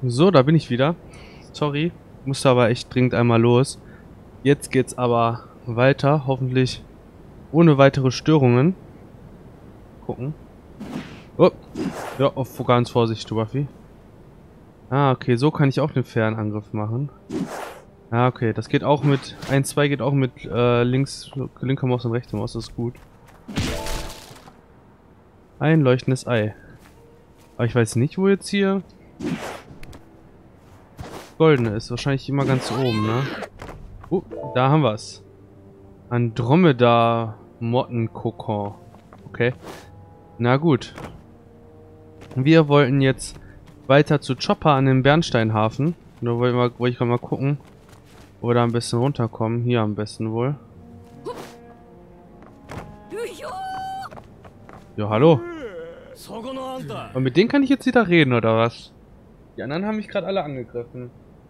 So, da bin ich wieder. Sorry, musste aber echt dringend einmal los. Jetzt geht's aber weiter, hoffentlich ohne weitere Störungen. Gucken. Oh, ja, auf ganz Vorsicht, Buffy. Ah, okay, so kann ich auch den Fernangriff machen. Ah, okay, das geht auch mit 1-2 geht auch mit linker Maus und rechter Maus, das ist gut. Ein leuchtendes Ei. Aber ich weiß nicht, wo jetzt hier goldene ist. Wahrscheinlich immer ganz oben, ne? Da haben wir's. Andromeda Mottenkokon. Okay. Na gut. Wir wollten jetzt weiter zu Chopper an den Bernsteinhafen. Da wollte ich mal gucken, wo wir da ein bisschen runterkommen. Hier am besten wohl. Ja, hallo. Und mit denen kann ich jetzt wieder reden, oder was? Die anderen haben mich gerade alle angegriffen.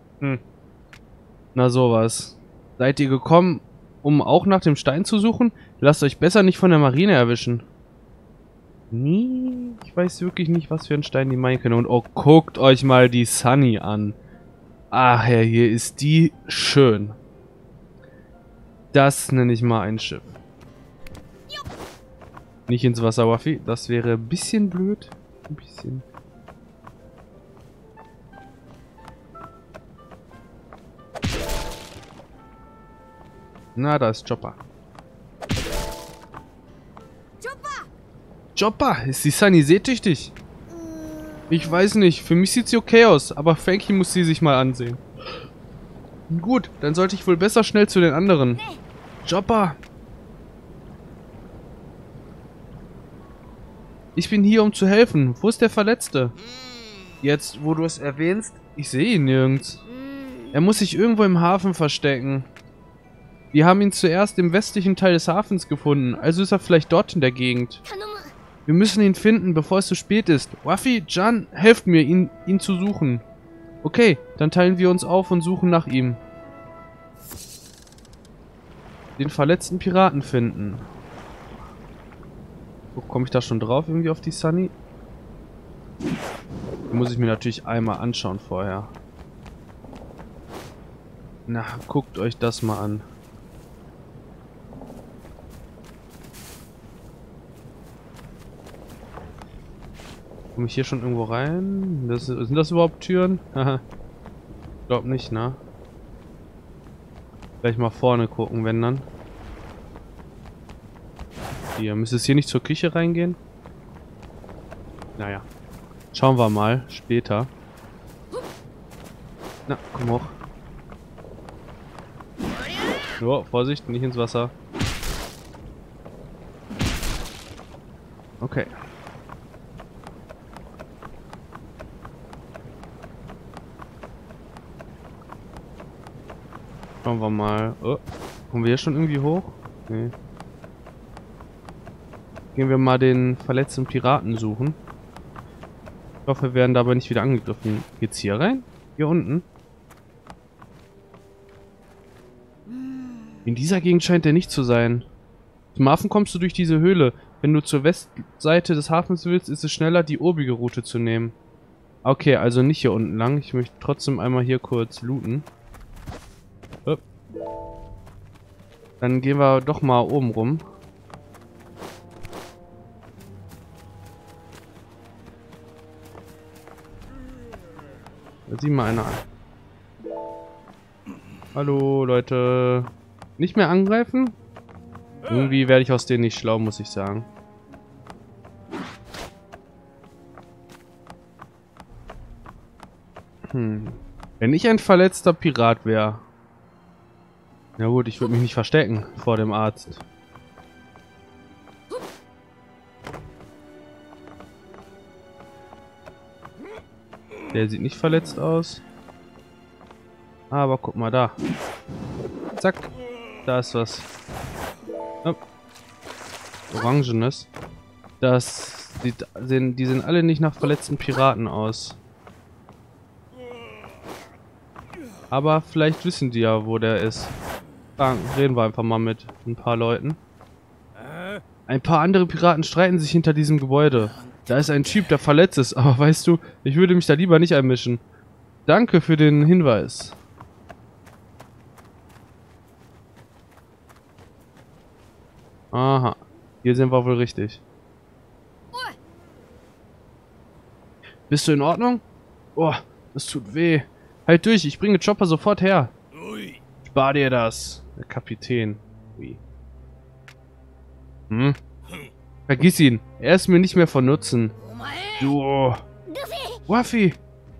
Na sowas. Seid ihr gekommen, um auch nach dem Stein zu suchen? Lasst euch besser nicht von der Marine erwischen. Nie. Ich weiß wirklich nicht, was für ein Stein die meinen können. Und oh, guckt euch mal die Sunny an. Ach ja, hier ist die schön. Das nenne ich mal ein Schiff. Nicht ins Wasser, Buffy. Das wäre ein bisschen blöd. Ein bisschen. Na, da ist Chopper. Chopper! Ist die Sunny seetüchtig? Ich weiß nicht. Für mich sieht sie okay aus. Aber Frankie muss sie sich mal ansehen. Gut, dann sollte ich wohl besser schnell zu den anderen. Chopper! Ich bin hier, um zu helfen. Wo ist der Verletzte? Jetzt, wo du es erwähnst, ich sehe ihn nirgends. Er muss sich irgendwo im Hafen verstecken. Wir haben ihn zuerst im westlichen Teil des Hafens gefunden, also ist er vielleicht dort in der Gegend. Wir müssen ihn finden, bevor es zu spät ist. Ruffy, Jan, helft mir, ihn zu suchen. Okay, dann teilen wir uns auf und suchen nach ihm. Den verletzten Piraten finden. Wo komme ich da schon drauf, irgendwie auf die Sunny? Die muss ich mir natürlich einmal anschauen vorher. Na, guckt euch das mal an. Komme ich hier schon irgendwo rein? Sind das überhaupt Türen? Haha. Glaub nicht, ne? Gleich mal vorne gucken, wenn dann. Hier, müsste es hier nicht zur Küche reingehen? Naja. Schauen wir mal, später. Na, komm hoch. Oh, Vorsicht, nicht ins Wasser. Okay. Schauen wir mal. Oh, kommen wir hier schon irgendwie hoch? Nee. Gehen wir mal den verletzten Piraten suchen. Ich hoffe, wir werden dabei nicht wieder angegriffen. Geht's hier rein? Hier unten? In dieser Gegend scheint er nicht zu sein. Zum Hafen kommst du durch diese Höhle. Wenn du zur Westseite des Hafens willst, ist es schneller, die obige Route zu nehmen. Okay, also nicht hier unten lang. Ich möchte trotzdem einmal hier kurz looten. Oh. Dann gehen wir doch mal oben rum. Da sieht mal einer an. Hallo, Leute. Nicht mehr angreifen? Irgendwie werde ich aus denen nicht schlau, muss ich sagen. Wenn ich ein verletzter Pirat wäre. Na gut, ich würde mich nicht verstecken vor dem Arzt. Der sieht nicht verletzt aus. Aber guck mal da. Zack. Da ist was. Oh. Orangenes. Die sehen alle nicht nach verletzten Piraten aus. Aber vielleicht wissen die ja, wo der ist. Dann reden wir einfach mal mit ein paar Leuten. Ein paar andere Piraten streiten sich hinter diesem Gebäude. Da ist ein Typ, der verletzt ist, aber weißt du, ich würde mich da lieber nicht einmischen. Danke für den Hinweis. Aha. Hier sind wir wohl richtig. Bist du in Ordnung? Oh, das tut weh. Halt durch, ich bringe Chopper sofort her. Spar dir das. Der Kapitän. Ui. Hm? Vergiss ihn. Er ist mir nicht mehr von Nutzen. Du. Ruffy.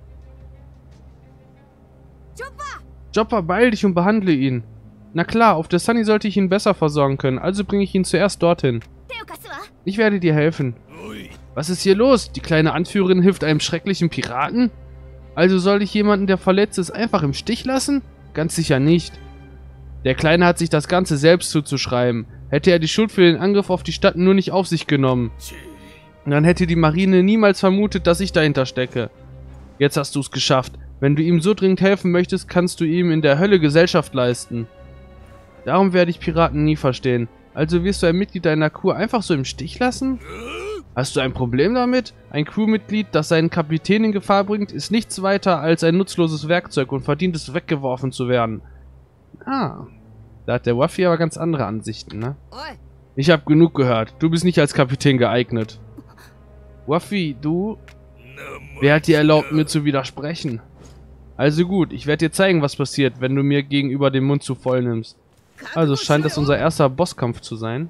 Chopper, beeil dich und behandle ihn. Na klar, auf der Sunny sollte ich ihn besser versorgen können, also bringe ich ihn zuerst dorthin. Ich werde dir helfen. Was ist hier los? Die kleine Anführerin hilft einem schrecklichen Piraten? Also soll ich jemanden, der verletzt ist, einfach im Stich lassen? Ganz sicher nicht. Der Kleine hat sich das Ganze selbst zuzuschreiben. Hätte er die Schuld für den Angriff auf die Stadt nur nicht auf sich genommen. Dann hätte die Marine niemals vermutet, dass ich dahinter stecke. Jetzt hast du es geschafft. Wenn du ihm so dringend helfen möchtest, kannst du ihm in der Hölle Gesellschaft leisten. Darum werde ich Piraten nie verstehen. Also wirst du ein Mitglied deiner Crew einfach so im Stich lassen? Hast du ein Problem damit? Ein Crewmitglied, das seinen Kapitän in Gefahr bringt, ist nichts weiter als ein nutzloses Werkzeug und verdient es, weggeworfen zu werden. Ah, da hat der Ruffy aber ganz andere Ansichten, ne? Ich habe genug gehört. Du bist nicht als Kapitän geeignet. Ruffy, du? Wer hat dir erlaubt, mir zu widersprechen? Also gut, ich werde dir zeigen, was passiert, wenn du mir gegenüber den Mund zu voll nimmst. Also scheint das unser erster Bosskampf zu sein.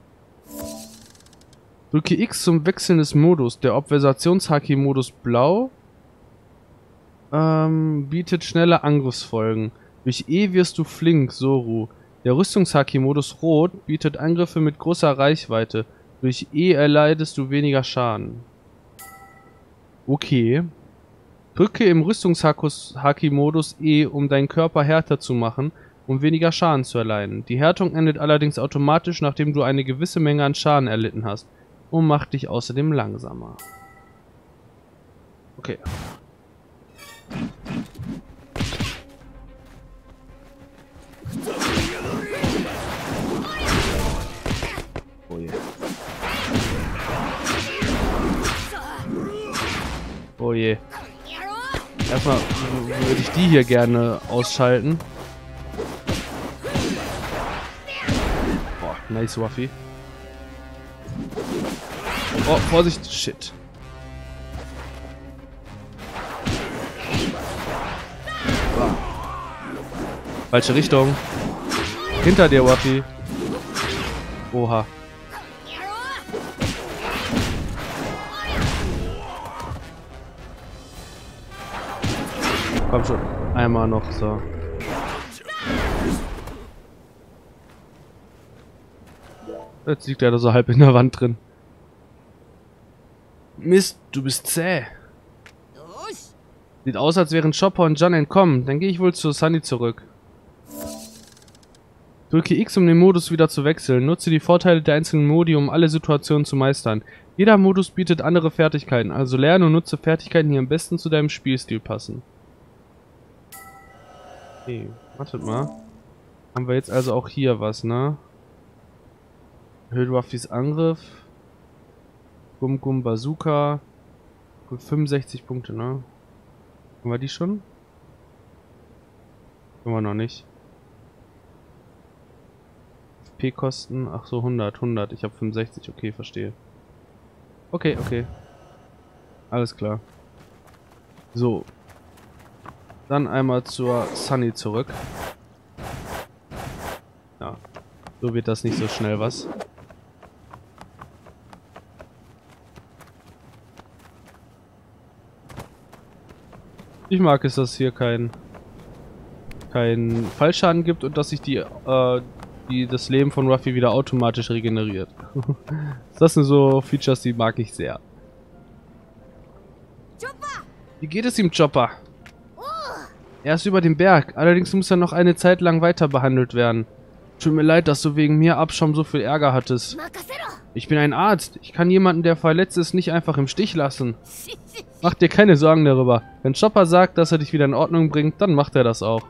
Drücke X zum Wechseln des Modus. Der Obversations-Haki-Modus Blau bietet schnelle Angriffsfolgen. Durch E wirst du flink, Zoru. Der Rüstungs-Haki-Modus Rot bietet Angriffe mit großer Reichweite. Durch E erleidest du weniger Schaden. Okay. Drücke im Rüstungs-Haki-Modus E, um deinen Körper härter zu machen, um weniger Schaden zu erleiden. Die Härtung endet allerdings automatisch, nachdem du eine gewisse Menge an Schaden erlitten hast. Und macht dich außerdem langsamer. Okay. Oh je. Oh je. Erstmal würde ich die hier gerne ausschalten. Boah, nice Ruffy. Oh, Vorsicht, shit. Ah. Falsche Richtung. Hinter dir, Ruffy. Oha. Komm schon. Einmal noch, so. Jetzt liegt er da so halb in der Wand drin. Mist, du bist zäh. Sieht aus, als wären Chopper und John entkommen. Dann gehe ich wohl zu Sunny zurück. Drücke X, um den Modus wieder zu wechseln. Nutze die Vorteile der einzelnen Modi, um alle Situationen zu meistern. Jeder Modus bietet andere Fertigkeiten, also lerne und nutze Fertigkeiten, die am besten zu deinem Spielstil passen. Okay, wartet mal. Haben wir jetzt also auch hier was, ne? Erhöht Ruffys Angriff. Gum Gum Bazooka. Gut, 65 Punkte, ne? Haben wir die schon? Können wir noch nicht. FP-Kosten, ach so, 100. Ich habe 65, okay, verstehe. Okay, okay. Alles klar. So. Dann einmal zur Sunny zurück. Ja. So wird das nicht so schnell was. Ich mag es, dass hier kein Fallschaden gibt und dass sich das Leben von Ruffy wieder automatisch regeneriert. Das sind so Features, die mag ich sehr. Wie geht es ihm, Chopper? Er ist über dem Berg, allerdings muss er noch eine Zeit lang weiter behandelt werden. Tut mir leid, dass du wegen mir Abschaum so viel Ärger hattest. Ich bin ein Arzt. Ich kann jemanden, der verletzt ist, nicht einfach im Stich lassen. Mach dir keine Sorgen darüber. Wenn Chopper sagt, dass er dich wieder in Ordnung bringt, dann macht er das auch.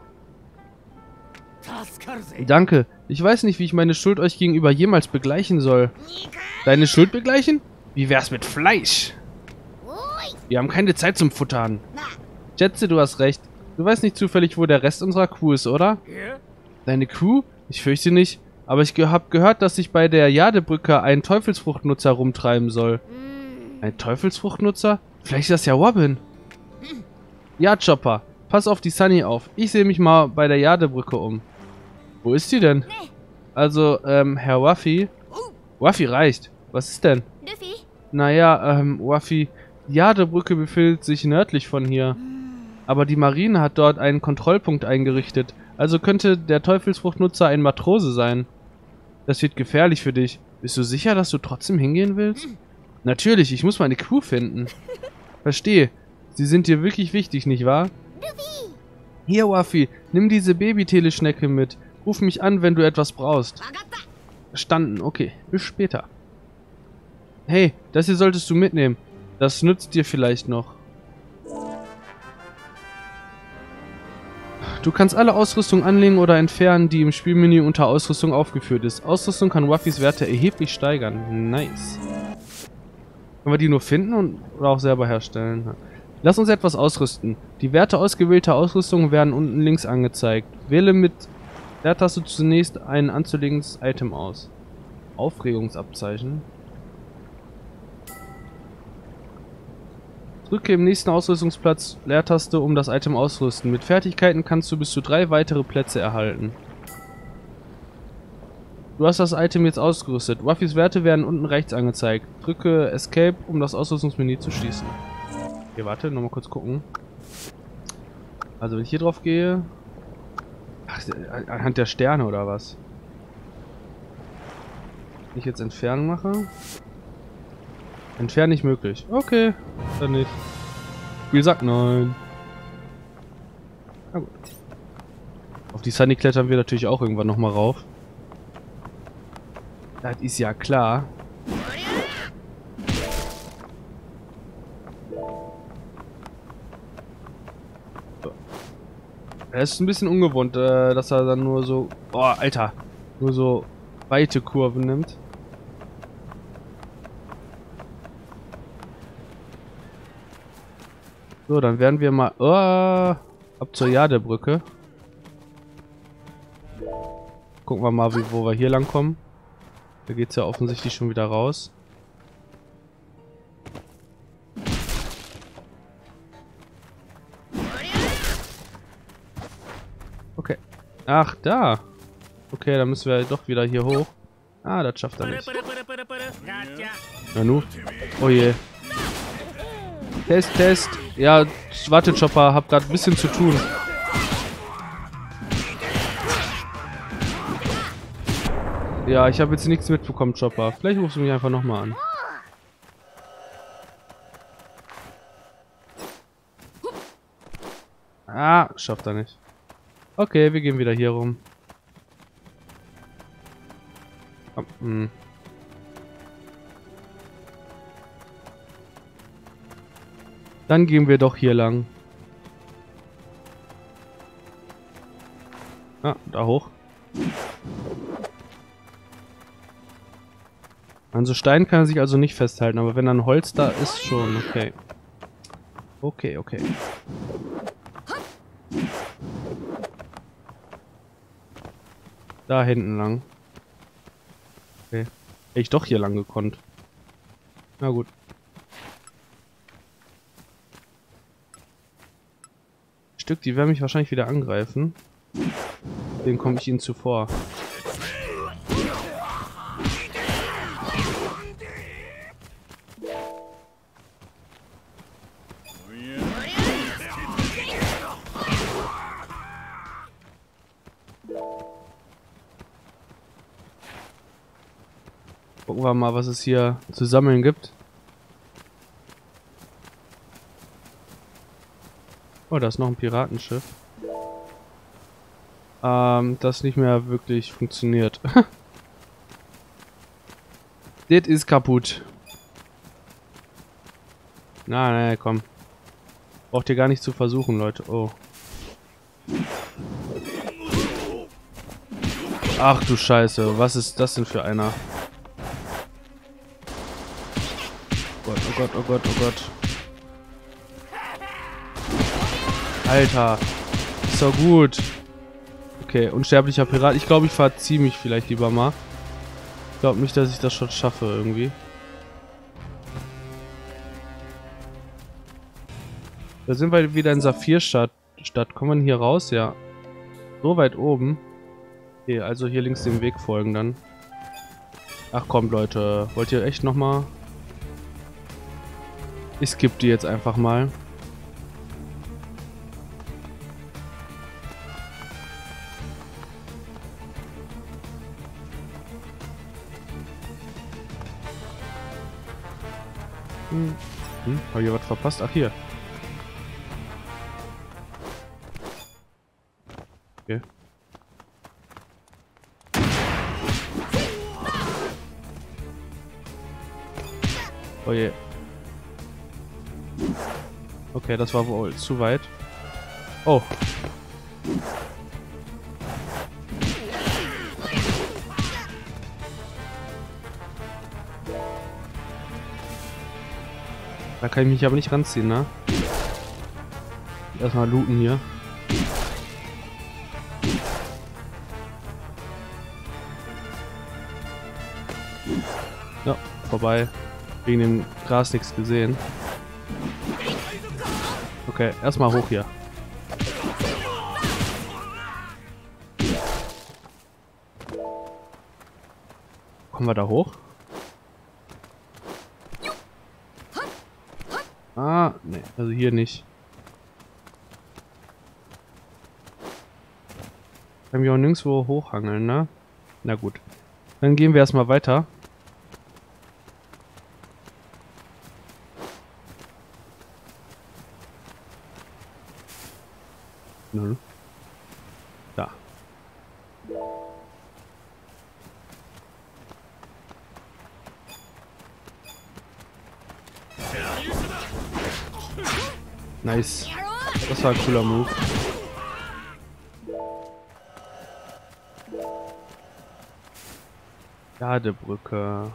Danke. Ich weiß nicht, wie ich meine Schuld euch gegenüber jemals begleichen soll. Deine Schuld begleichen? Wie wär's mit Fleisch? Wir haben keine Zeit zum Futtern. Schätze, du hast recht. Du weißt nicht zufällig, wo der Rest unserer Crew ist, oder? Deine Crew? Ich fürchte nicht. Aber ich hab gehört, dass sich bei der Jadebrücke ein Teufelsfruchtnutzer rumtreiben soll. Ein Teufelsfruchtnutzer? Vielleicht ist das ja Robin. Ja, Chopper. Pass auf die Sunny auf. Ich sehe mich mal bei der Jadebrücke um. Wo ist die denn? Also, Herr Waffy. Waffy reicht. Was ist denn? Naja, Waffy, die Jadebrücke befindet sich nördlich von hier. Aber die Marine hat dort einen Kontrollpunkt eingerichtet. Also könnte der Teufelsfruchtnutzer ein Matrose sein. Das wird gefährlich für dich. Bist du sicher, dass du trotzdem hingehen willst? Natürlich, ich muss meine Crew finden. Verstehe. Sie sind dir wirklich wichtig, nicht wahr? Hier, Waffy, nimm diese Baby-Teleschnecke mit. Ruf mich an, wenn du etwas brauchst. Verstanden, okay. Bis später. Hey, das hier solltest du mitnehmen. Das nützt dir vielleicht noch. Du kannst alle Ausrüstung anlegen oder entfernen, die im Spielmenü unter Ausrüstung aufgeführt ist. Ausrüstung kann Waffys Werte erheblich steigern. Nice. Können wir die nur finden oder auch selber herstellen? Lass uns etwas ausrüsten. Die Werte ausgewählter Ausrüstung werden unten links angezeigt. Wähle mit der Taste zunächst ein anzulegendes Item aus. Aufregungsabzeichen. Drücke im nächsten Ausrüstungsplatz Leertaste, um das Item auszurüsten. Mit Fertigkeiten kannst du bis zu 3 weitere Plätze erhalten. Du hast das Item jetzt ausgerüstet. Waffys Werte werden unten rechts angezeigt. Drücke Escape, um das Ausrüstungsmenü zu schließen. Okay, warte, nochmal kurz gucken. Also wenn ich hier drauf gehe... Ach, anhand der Sterne oder was? Wenn ich jetzt entfernen mache... Entfernen nicht möglich. Okay, dann nicht. Spiel sagt nein. Na gut. Auf die Sunny klettern wir natürlich auch irgendwann nochmal rauf. Das ist ja klar. So. Es ist ein bisschen ungewohnt, dass er dann nur so... Oh, Alter. Nur so weite Kurven nimmt. So, dann werden wir mal ab zur Jadebrücke. Gucken wir mal, wo wir hier lang kommen. Da geht es ja offensichtlich schon wieder raus. Okay. Ach, da. Okay, dann müssen wir doch wieder hier hoch. Ah, das schafft er nicht. Nanu. Oh je. Test. Ja, warte, Chopper, hab gerade ein bisschen zu tun. Ja, ich habe jetzt nichts mitbekommen, Chopper. Vielleicht rufst du mich einfach nochmal an. Ah, schafft er nicht. Okay, wir gehen wieder hier rum. Dann gehen wir doch hier lang. Ah, da hoch. An so Stein kann er sich also nicht festhalten, aber wenn dann Holz da ist, schon. Okay. Okay. Da hinten lang. Okay. Hätte ich doch hier lang gekonnt. Na gut. Stück, die werden mich wahrscheinlich wieder angreifen. Den komme ich ihnen zuvor. Gucken wir mal, was es hier zu sammeln gibt. Oh, da ist noch ein Piratenschiff. Das nicht mehr wirklich funktioniert. Das ist kaputt. Nein, komm. Braucht ihr gar nicht zu versuchen, Leute. Oh. Ach du Scheiße, was ist das denn für einer? Oh Gott. Alter. Ist doch gut. Okay, unsterblicher Pirat. Ich glaube, ich verziehe mich vielleicht lieber mal. Ich glaube nicht, dass ich das schon schaffe irgendwie. Da sind wir wieder in Saphirstadt. Kommen wir hier raus? Ja. So weit oben. Okay, also hier links dem Weg folgen dann. Ach kommt Leute, wollt ihr echt nochmal? Ich skippe die jetzt einfach mal. Hab ich was verpasst? Ach hier. Okay. Oh je. Okay, das war wohl zu weit. Oh. Da kann ich mich aber nicht ranziehen, ne? Erstmal looten hier. Ja, vorbei. Wegen dem Gras nichts gesehen. Okay, erstmal hoch hier. Kommen wir da hoch? Ah, ne, also hier nicht. Kann mich auch nirgendwo hochhangeln, ne? Na gut. Dann gehen wir erstmal weiter. Null. Da. Nice. Das war ein cooler Move. Jadebrücke.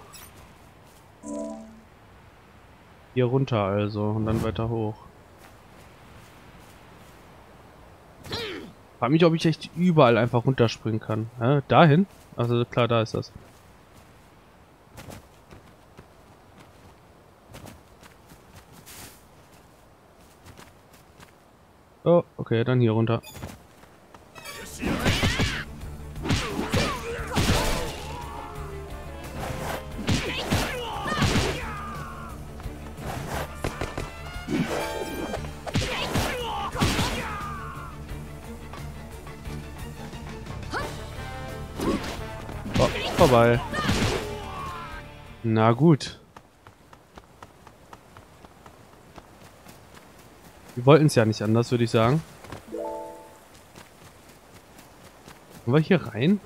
Hier runter also und dann weiter hoch. Frag mich, ob ich echt überall einfach runterspringen kann. Dahin? Also klar, da ist das. Oh, okay, dann hier runter. Oh, vorbei. Na gut. Wir wollten es ja nicht anders, würde ich sagen. Wollen wir hier rein?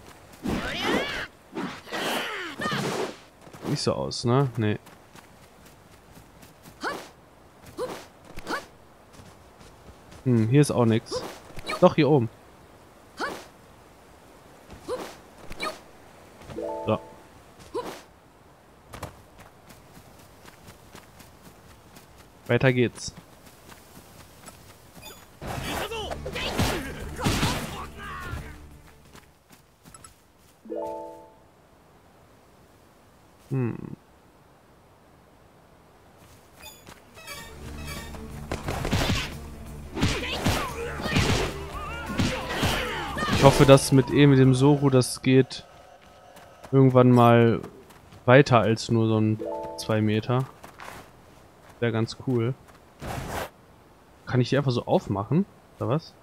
Nicht so aus, ne? Nee. Hier ist auch nichts. Doch, hier oben. So. Weiter geht's. Ich hoffe, dass mit dem Soru das geht irgendwann mal weiter als nur so ein 2 Meter. Wäre ganz cool. Kann ich die einfach so aufmachen? Oder was?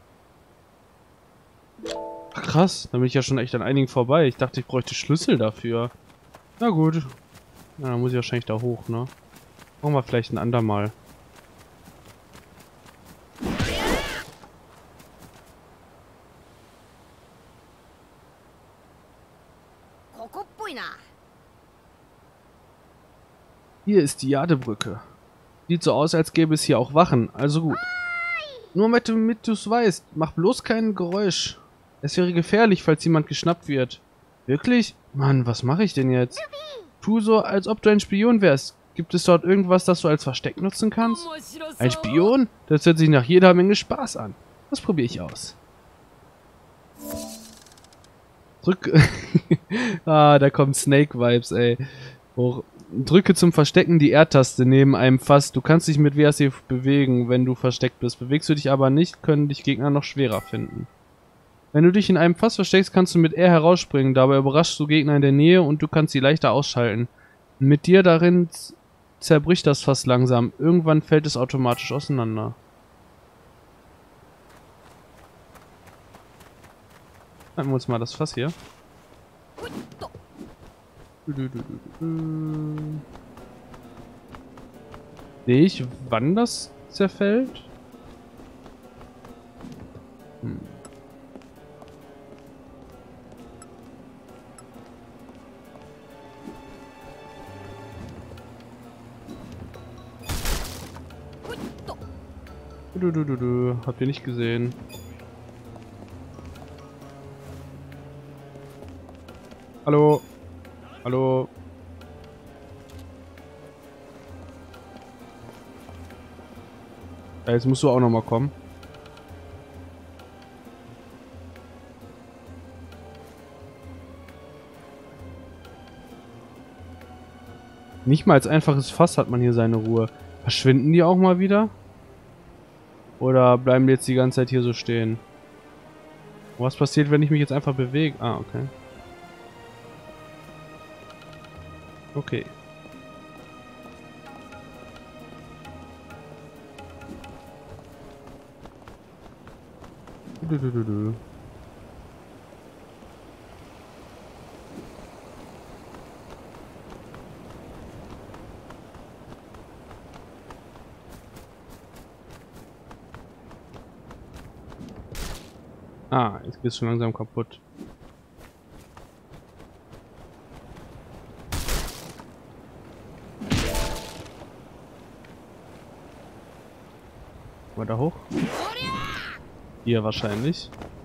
Ach, krass, da bin ich ja schon echt an einigen vorbei. Ich dachte, ich bräuchte Schlüssel dafür. Na gut. Na, dann muss ich wahrscheinlich da hoch, ne? Machen wir vielleicht ein andermal. Hier ist die Jadebrücke. Sieht so aus, als gäbe es hier auch Wachen. Also gut. Nur damit du es weißt, mach bloß kein Geräusch. Es wäre gefährlich, falls jemand geschnappt wird. Wirklich? Mann, was mache ich denn jetzt? Tu so, als ob du ein Spion wärst. Gibt es dort irgendwas, das du als Versteck nutzen kannst? Ein Spion? Das hört sich nach jeder Menge Spaß an. Das probiere ich aus. Drück. Ah, da kommen Snake-Vibes, ey. Hoch. Drücke zum Verstecken die R-Taste neben einem Fass. Du kannst dich mit WASD bewegen, wenn du versteckt bist. Bewegst du dich aber nicht, können dich Gegner noch schwerer finden. Wenn du dich in einem Fass versteckst, kannst du mit R herausspringen. Dabei überraschst du Gegner in der Nähe und du kannst sie leichter ausschalten. Mit dir darin zerbricht das Fass langsam. Irgendwann fällt es automatisch auseinander. Halten wir uns mal das Fass hier. Sehe ich, wann das zerfällt? Habt ihr nicht gesehen? Hallo? Hallo? Ja, jetzt musst du auch noch mal kommen. Nicht mal als einfaches Fass hat man hier seine Ruhe. Verschwinden die auch mal wieder? Oder bleiben die jetzt die ganze Zeit hier so stehen? Was passiert, wenn ich mich jetzt einfach bewege? Ah, okay. Okay. Ah, jetzt bist du schon langsam kaputt. Weiter hoch. Hier wahrscheinlich.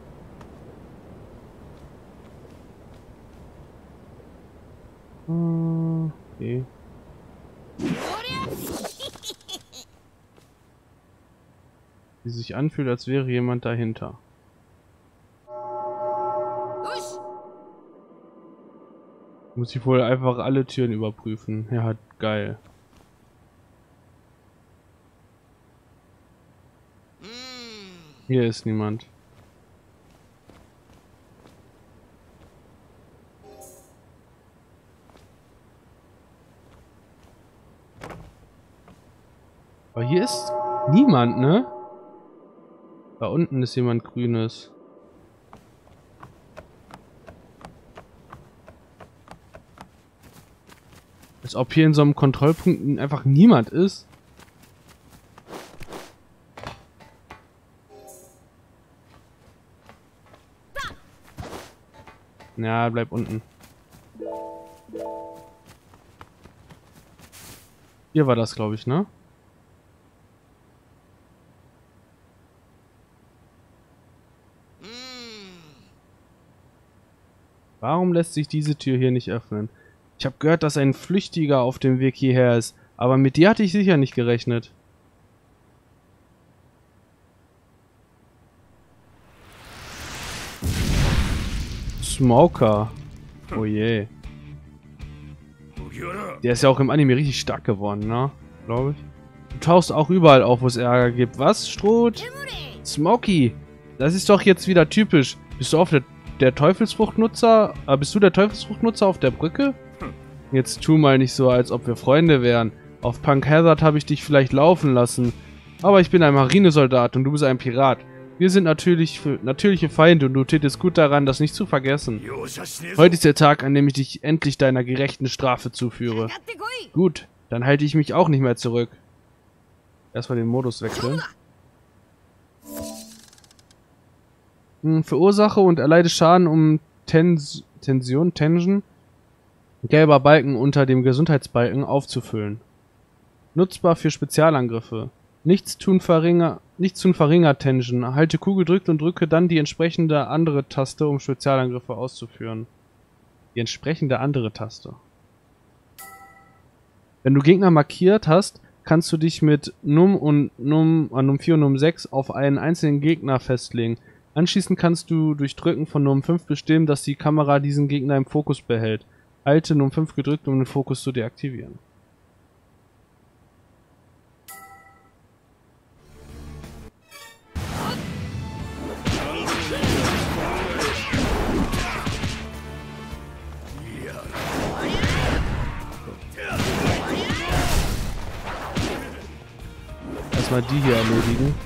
Okay. Wie sich anfühlt, als wäre jemand dahinter. Muss ich wohl einfach alle Türen überprüfen. Ja, geil. Hier ist niemand. Aber hier ist niemand, ne? Da unten ist jemand Grünes. Als ob hier in so einem Kontrollpunkt einfach niemand ist. Ja, bleib unten. Hier war das, glaube ich, ne? Warum lässt sich diese Tür hier nicht öffnen? Ich habe gehört, dass ein Flüchtiger auf dem Weg hierher ist, aber mit dir hatte ich sicher nicht gerechnet. Smoker. Oh je. Der ist ja auch im Anime richtig stark geworden, ne? Glaube ich. Du tauchst auch überall auf, wo es Ärger gibt. Was, Stroh? Smokey. Das ist doch jetzt wieder typisch. Bist du auf der Teufelsfruchtnutzer? Bist du der Teufelsfruchtnutzer auf der Brücke? Jetzt tu mal nicht so, als ob wir Freunde wären. Auf Punk Hazard habe ich dich vielleicht laufen lassen. Aber ich bin ein Marinesoldat und du bist ein Pirat. Wir sind natürliche Feinde und du tätest gut daran, das nicht zu vergessen. Heute ist der Tag, an dem ich dich endlich deiner gerechten Strafe zuführe. Gut, dann halte ich mich auch nicht mehr zurück. Erstmal den Modus wechseln. Verursache und erleide Schaden um Tension. Gelber Balken unter dem Gesundheitsbalken aufzufüllen. Nutzbar für Spezialangriffe. Nichts tun verringert Tension. Halte Q gedrückt und drücke dann die entsprechende andere Taste, um Spezialangriffe auszuführen. Die entsprechende andere Taste. Wenn du Gegner markiert hast, kannst du dich mit Num und Num 4 und Num 6 auf einen einzelnen Gegner festlegen. Anschließend kannst du durch Drücken von Num 5 bestimmen, dass die Kamera diesen Gegner im Fokus behält. Halte Num 5 gedrückt, um den Fokus zu deaktivieren. Erstmal die hier erledigen.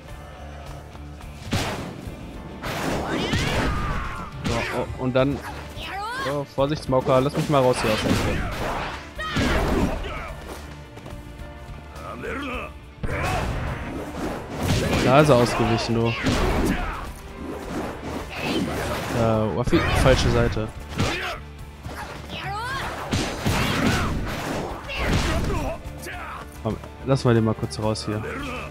So, oh, und dann... Oh, Vorsicht, Smoker, lass mich mal raus hier aus der Ecke. Da ist er ausgewichen, du. Waffi, falsche Seite. Komm, lass mal den mal kurz raus hier.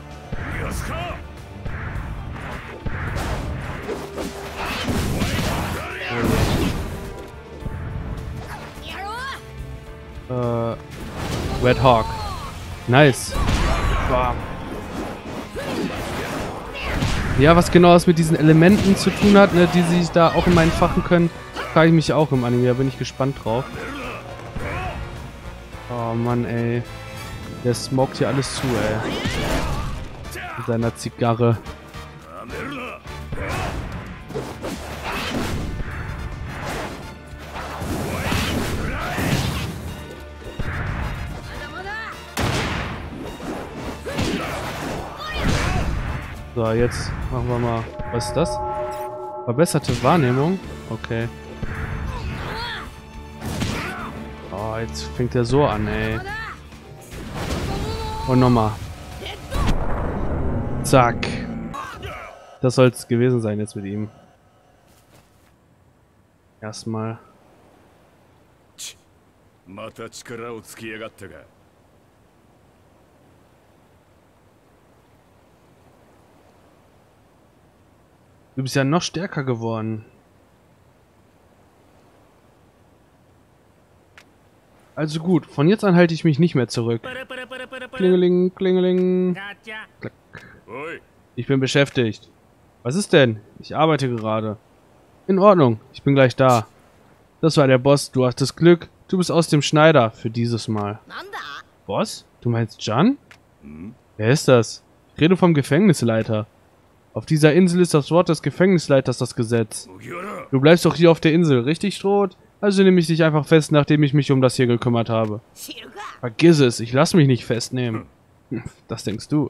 Red Hawk. Nice. Wow. Ja, was genau das mit diesen Elementen zu tun hat, ne, die sich da auch in meinen Fachen können, frage ich mich auch im Anime. Da bin ich gespannt drauf. Oh Mann, ey. Der smoked hier alles zu, ey. Mit seiner Zigarre. So, jetzt machen wir mal... Was ist das? Verbesserte Wahrnehmung? Okay. Oh, jetzt fängt er so an, ey. Und nochmal. Zack. Das soll es gewesen sein jetzt mit ihm. Erstmal. Du bist ja noch stärker geworden. Also gut, von jetzt an halte ich mich nicht mehr zurück. Klingeling, klingeling. Klack. Ich bin beschäftigt. Was ist denn? Ich arbeite gerade. In Ordnung, ich bin gleich da. Das war der Boss, du hattest Glück. Du bist aus dem Schneider für dieses Mal. Boss? Du meinst Jan? Wer ist das? Ich rede vom Gefängnisleiter. Auf dieser Insel ist das Wort des Gefängnisleiters das Gesetz. Du bleibst doch hier auf der Insel, richtig, Stroh? Also nehme ich dich einfach fest, nachdem ich mich um das hier gekümmert habe. Vergiss es, ich lasse mich nicht festnehmen. Das denkst du.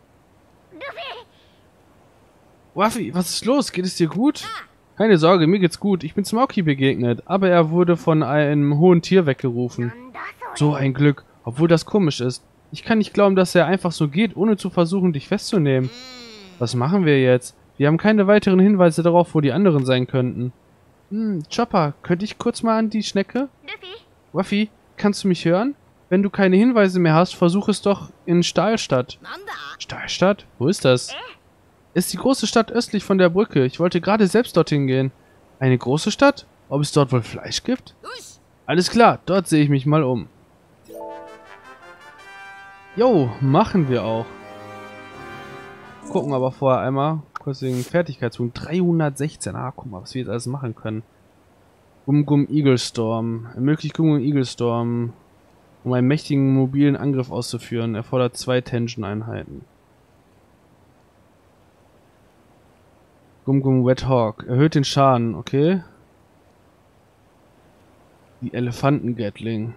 Waffi, was ist los? Geht es dir gut? Keine Sorge, mir geht's gut. Ich bin Smokey begegnet, aber er wurde von einem hohen Tier weggerufen. So ein Glück, obwohl das komisch ist. Ich kann nicht glauben, dass er einfach so geht, ohne zu versuchen, dich festzunehmen. Was machen wir jetzt? Wir haben keine weiteren Hinweise darauf, wo die anderen sein könnten. Chopper, könnte ich kurz mal an die Schnecke? Waffi, kannst du mich hören? Wenn du keine Hinweise mehr hast, versuch es doch in Stahlstadt. Stahlstadt? Wo ist das? Ist die große Stadt östlich von der Brücke. Ich wollte gerade selbst dorthin gehen. Eine große Stadt? Ob es dort wohl Fleisch gibt? Alles klar, dort sehe ich mich mal um. Jo, machen wir auch. Gucken aber vorher einmal kurz den Fertigkeitspunkt. 316. Ah, guck mal, was wir jetzt alles machen können. Gum Eagle Storm. Ermöglicht Gum Eagle Storm, um einen mächtigen mobilen Angriff auszuführen. Erfordert 2 Tension-Einheiten. Gum Red Hawk. Erhöht den Schaden, okay. Die Elefanten-Gatling.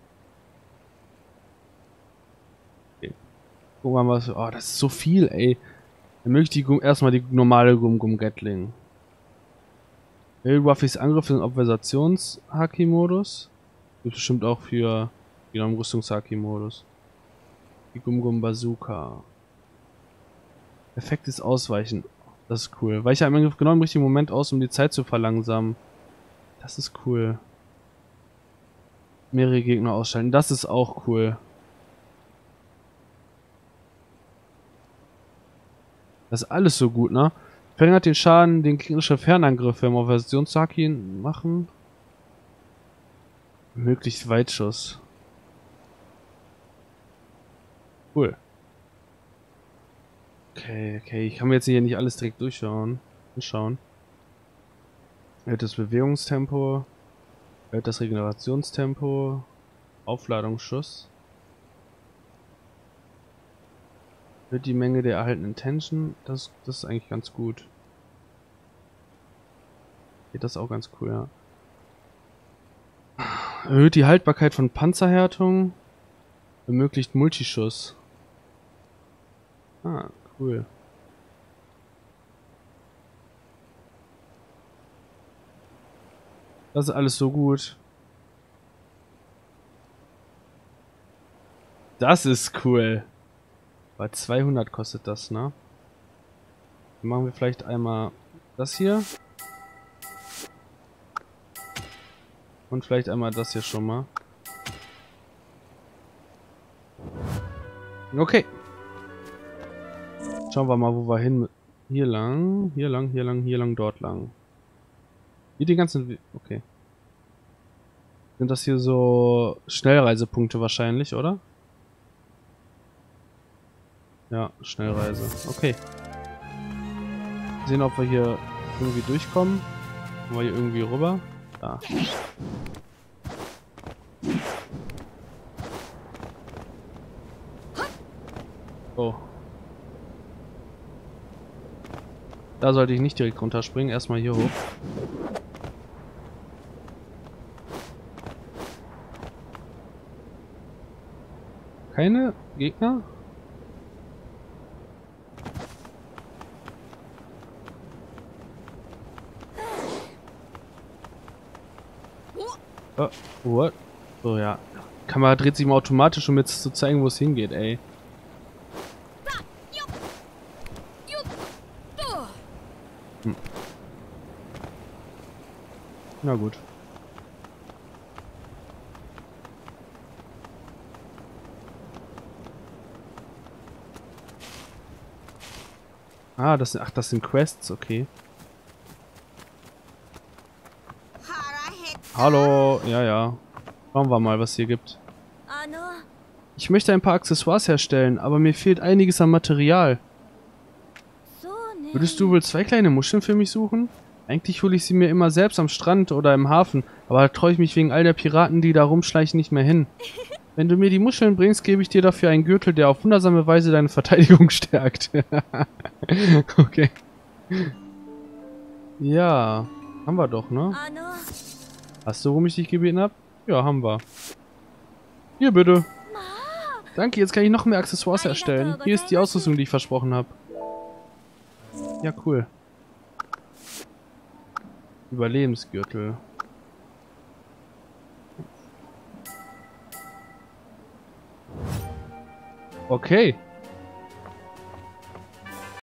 Okay. Gucken wir mal, was... Oh, das ist so viel, ey. Ermöglicht erstmal die normale Gum Gatling. Waffis Angriff in Observations-Haki-Modus. Gibt bestimmt auch für den Rüstungs-Haki-Modus. Die Gum Bazooka. Effektes Ausweichen. Das ist cool. Weiche einen Angriff genau im richtigen Moment aus, um die Zeit zu verlangsamen. Das ist cool. Mehrere Gegner ausschalten. Das ist auch cool. Das ist alles so gut, ne? Verringert den Schaden, den gegnerischen Fernangriff im Versionshaki machen. Möglichst Weitschuss. Cool. Okay, ich kann mir jetzt hier nicht alles direkt anschauen. Erhöht das Bewegungstempo, erhöht das Regenerationstempo, Aufladungsschuss, erhöht die Menge der erhaltenen Tension, das ist eigentlich ganz gut. Geht das auch ganz cool, ja. Erhöht die Haltbarkeit von Panzerhärtung, ermöglicht Multischuss. Ah, cool. Das ist alles so gut. Das ist cool. Bei 200 kostet das, ne? Dann machen wir vielleicht einmal das hier. Und vielleicht einmal das hier schon mal. Okay. Schauen wir mal, wo wir hin. Hier lang, hier lang, hier lang, hier lang, dort lang. Hier die ganzen... Okay. Sind das hier so Schnellreisepunkte wahrscheinlich, oder? Ja, Schnellreise. Okay. Sehen, ob wir hier irgendwie durchkommen. Kommen wir hier irgendwie rüber? Da. Oh. Da sollte ich nicht direkt runterspringen. Erstmal hier hoch. Keine Gegner? Oh, what? So, ja. Die Kamera dreht sich mal automatisch, um jetzt zu zeigen, wo es hingeht, ey. Hm. Na gut. Ah, das sind Quests, okay. Hallo, ja. Schauen wir mal, was hier gibt. Ich möchte ein paar Accessoires herstellen, aber mir fehlt einiges an Material. Würdest du wohl 2 kleine Muscheln für mich suchen? Eigentlich hole ich sie mir immer selbst am Strand oder im Hafen, aber da traue ich mich wegen all der Piraten, die da rumschleichen, nicht mehr hin. Wenn du mir die Muscheln bringst, gebe ich dir dafür einen Gürtel, der auf wundersame Weise deine Verteidigung stärkt. Okay. Ja, haben wir doch, ne? Hast du, worum ich dich gebeten habe? Ja, haben wir. Hier, bitte. Danke, jetzt kann ich noch mehr Accessoires erstellen. Hier ist die Ausrüstung, die ich versprochen habe. Ja, cool. Überlebensgürtel. Okay.